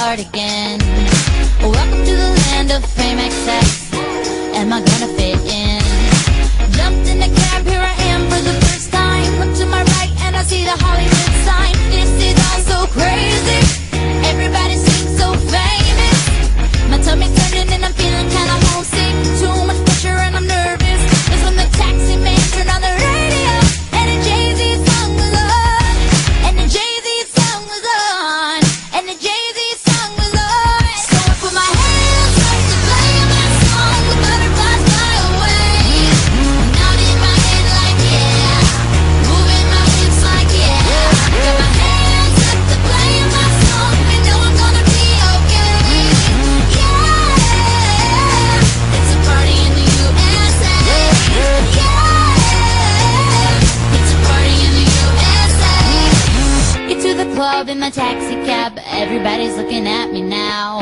cardigan. Welcome to the land of fame excess. Am I gonna fit in? Jumped in the cab, here I am for the first time. Look to my right and I see the Hollywood sign. This is all so crazy. Everybody seems so famous. My tummy's turning and I'm feeling kinda homesick. Too much pressure and I'm nervous. That's when the taxi man turned on the radio and the Jay-Z song was on. And the Jay-Z song was on. And the Jay-Z song was on. So I put my hands up to play my song. The butterflies fly away. Nod in my head like yeah. Moving my hips like yeah. Got my hands up to play my song. And know I'm gonna be okay. Yeah. It's a party in the USA. Yeah. It's a party in the USA. Get to the club in my taxi cab. Everybody's looking at me now.